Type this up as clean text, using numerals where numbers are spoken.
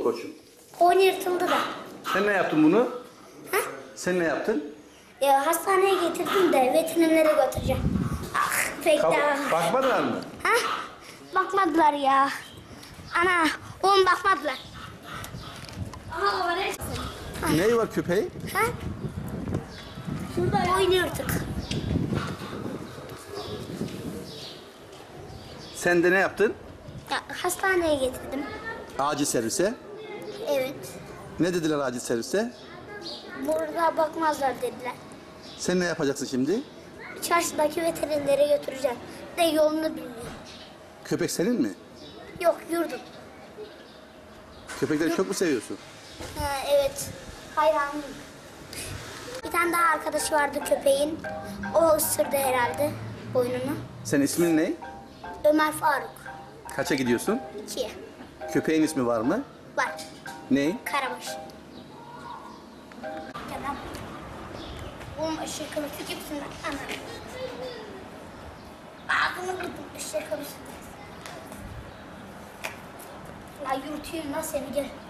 koçum? Boynu yırtıldı da. Sen ne yaptın bunu? Ha? Sen ne yaptın? Hastaneye getirdim de veterinere götüreceğim. Ah pek daha. Bakmadılar mı? Ha? Bakmadılar ya. Ana, oğlum bakmadılar. Aha, o ne? Neyi var köpeği? Ha? Şurada boynu yırtık. Sen de ne yaptın? Ya, hastaneye getirdim. Acil servise. Evet. Ne dediler acil servise? Burada bakmazlar dediler. Sen ne yapacaksın şimdi? Çarşıdaki veterinere götüreceğim. De yolunu bilmiyorum. Köpek senin mi? Yok yurdum. Köpekleri çok mu seviyorsun? Ha, evet. Hayranım. Bir tane daha arkadaşı vardı köpeğin. O ısırdı herhalde boynunu. Senin ismin ne? Ömer Faruk. Kaça gidiyorsun? 2'ye. Köpeğin ismi var mı? Var. Ne? Karabaş. Tamam. Oğlum eşek kılısı gibisinden. Ana. Ağzını vurdum eşek kılısı. La yürüteyim lan seni gel.